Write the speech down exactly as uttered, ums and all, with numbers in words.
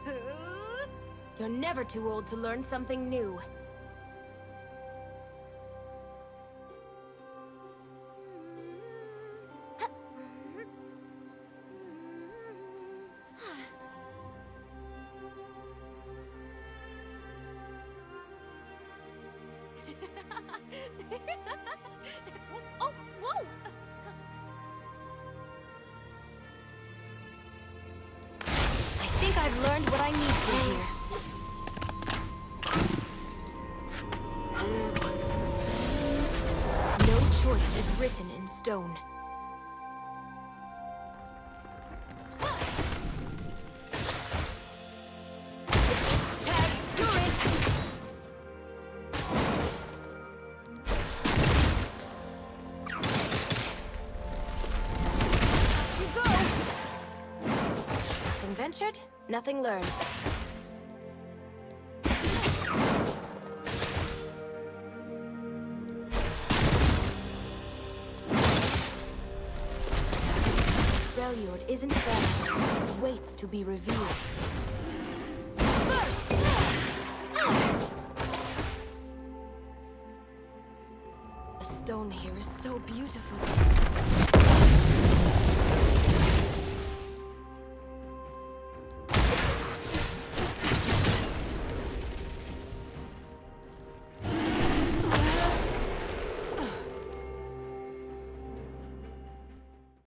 You're never too old to learn something new. Oh, whoa! I think I've learned what I need to here. No choice is written in stone. Nothing ventured, nothing learned. Freljord isn't bad. It waits to be revealed. First! The stone here is so beautiful.